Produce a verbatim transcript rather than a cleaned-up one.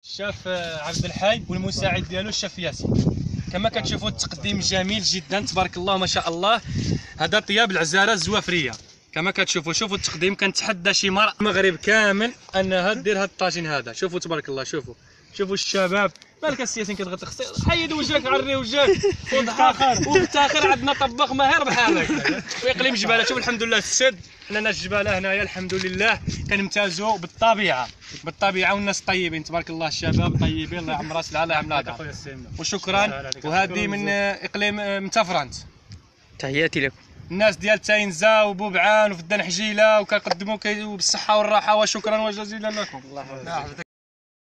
الشاف عبد الحي والمساعد ديالو الشاف ياسين. كما كتشوفوا التقديم جميل جدا تبارك الله ما شاء الله. هذا طياب العزاله الزوافريه كما كتشوفوا. شوفوا التقديم، كنتحدى شي مرأة المغرب كامل انها دير هذا الطاجين هذا. شوفوا تبارك الله، شوفوا شوفوا الشباب. مالك السي ياسين كتغطي؟ حيد وجهك، عري وجهك وضحك وبتاخر. عندنا طباخ ماهر بحالك في اقليم جباله. شوف الحمد لله السد لنا الجباله هنايا الحمد لله كنمتازوا بالطبيعه بالطبيعه والناس طيبين تبارك الله. الشباب طيبين الله يعمر راس العلا يعمر هذا. وشكرا. وهذه من اقليم من تفرانت. تحياتي لكم الناس ديال تاينزا وبوبعان وفدان حجيله وكنقدموا بالصحه والراحه. وشكرا وجزيلا لكم. الله يحفظك.